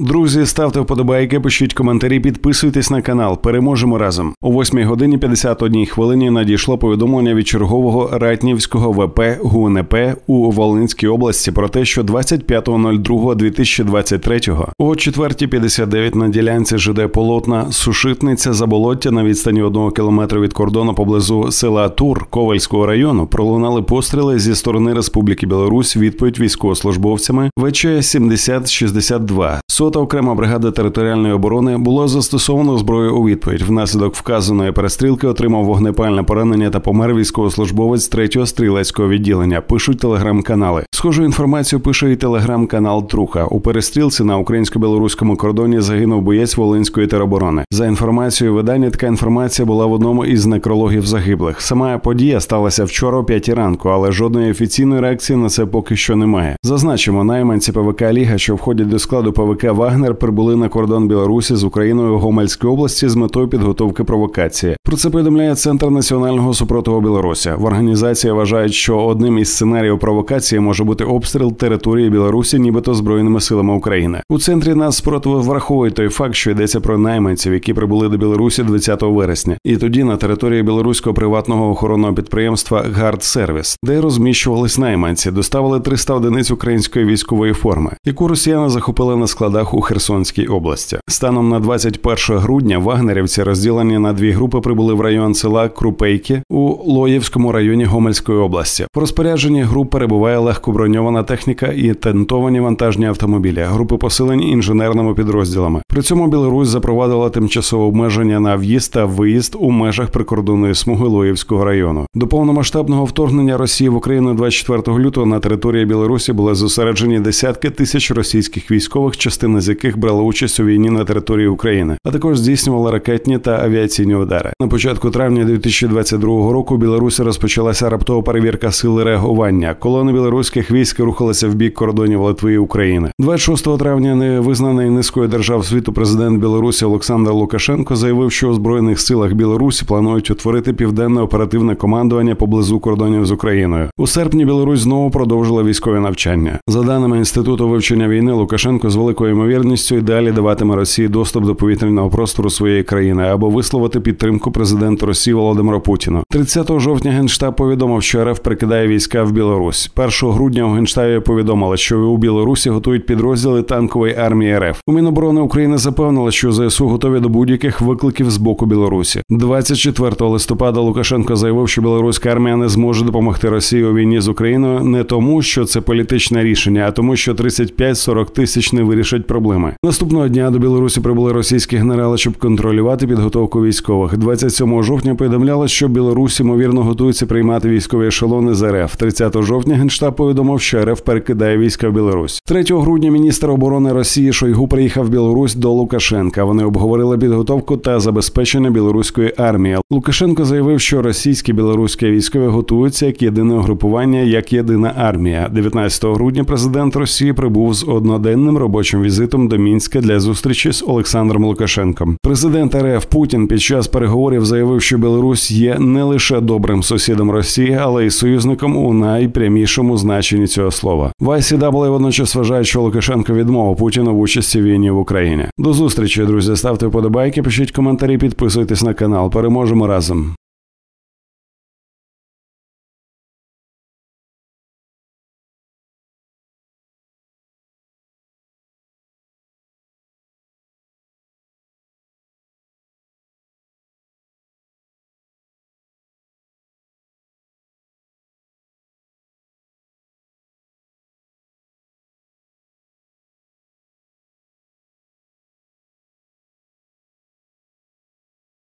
Друзі, ставте вподобайки, пишіть коментарі, підписуйтесь на канал. Переможемо разом. О 8:51 надійшло повідомлення від чергового Ратнівського ВП ГУНП у Волинській області про те, що 25.02.2023 о 4:59 на ділянці ЖД Полотна Сушитниця Заболоття на відстані 1 кілометра від кордону поблизу села Тур Ковельського району пролунали постріли зі сторони Республіки Білорусь. Відповідь військовослужбовцями ВЧ 7062. 100-та окрема бригада територіальної оборони було застосовано зброю у відповідь. Внаслідок вказаної перестрілки отримав вогнепальне поранення та помер військовослужбовець 3-го стрілецького відділення. Пишуть телеграм-канали. Схожу інформацію пише і телеграм-канал Труха. У перестрілці на українсько-білоруському кордоні загинув боєць Волинської тероборони. За інформацією видання, така інформація була в одному із некрологів загиблих. Сама подія сталася вчора о 5 ранку, але жодної офіційної реакції на це поки що немає. Зазначимо, найманці ПВК «Ліга», що входять до складу ПВК «Вагнер», прибули на кордон Білорусі з Україною в Гомельській області з метою підготовки провокації. Про це повідомляє Центр національного супротиву Білорусі. В організації вважають, що одним із сценаріїв провокації може бути обстріл території Білорусі нібито Збройними силами України. У Центрі нацспротиву враховують той факт, що йдеться про найманців, які прибули до Білорусі 20 вересня. І тоді на території білоруського приватного охоронного підприємства «Гардсервіс», де розміщувались найманці, доставили 300 одиниць української військової форми, яку росіяни захопили на складах у Херсонській області. Станом на 21 грудня вагнерівці, розділені на дві групи, прибули в район села Крупейки у Лоївському районі Гомельської області. В розпорядженні груп перебуває легкоброньована техніка і тентовані вантажні автомобілі. Групи посилені інженерними підрозділами. При цьому Білорусь запровадила тимчасове обмеження на в'їзд та виїзд у межах прикордонної смуги Лоївського району. До повномасштабного вторгнення Росії в Україну 24 лютого на території Білорусі були зосереджені десятки тисяч російських військових, частина з яких брала участь у війні на території України, а також здійснювала ракетні та авіаційні удари. На початку травня 2022 року у Білорусі розпочалася раптова перевірка сил реагування. Колони білоруських військ рухалися в бік кордонів Литви і України. 26 травня невизнаний низкою держав світу президент Білорусі Олександр Лукашенко заявив, що у Збройних силах Білорусі планують утворити південне оперативне командування поблизу кордонів з Україною. У серпні Білорусь знову продовжила військові навчання. За даними Інституту вивчення війни, Лукашенко з великою ймовірністю і далі даватиме Росії доступ до повітряного простору своєї країни або висловити підтримку президенту Росії Володимиру Путіну. 30 жовтня Генштаб повідомив, що РФ прикидає війська в Білорусь. 1 грудня у Генштабі повідомили, що у Білорусі готують підрозділи танкової армії РФ. У Міноборони України запевнили, що ЗСУ готові до будь-яких викликів з боку Білорусі. 24 листопада Лукашенко заявив, що білоруська армія не зможе допомогти Росії у війні з Україною не тому, що це політичне рішення, а тому, що 35-40 тисяч не вирішать проблеми. Наступного дня до Білорусі прибули російські генерали, щоб контролювати підготовку військових. 27 жовтня повідомлялось, що Білорусь, ймовірно, готується приймати військові ешелони з РФ. 30 жовтня Генштаб повідомив, що РФ перекидає війська в Білорусь. 3 грудня міністр оборони Росії Шойгу приїхав в Білорусь до Лукашенка. Вони обговорили підготовку та забезпечення білоруської армії. Лукашенко заявив, що російські білоруські військові готуються як єдине угрупування, як єдина армія. 19 грудня президент Росії прибув з одноденним робочим візитом до Мінська для зустрічі з Олександром Лукашенком. Президент РФ Путін під час переговорів заявив, що Білорусь є не лише добрим сусідом Росії, але й союзником у найпрямішому значенні цього слова. В ICW водночас вважають, що Лукашенко відмовив Путіну в участі в війні в Україні. До зустрічі, друзі. Ставте вподобайки, пишіть коментарі, підписуйтесь на канал. Переможемо разом.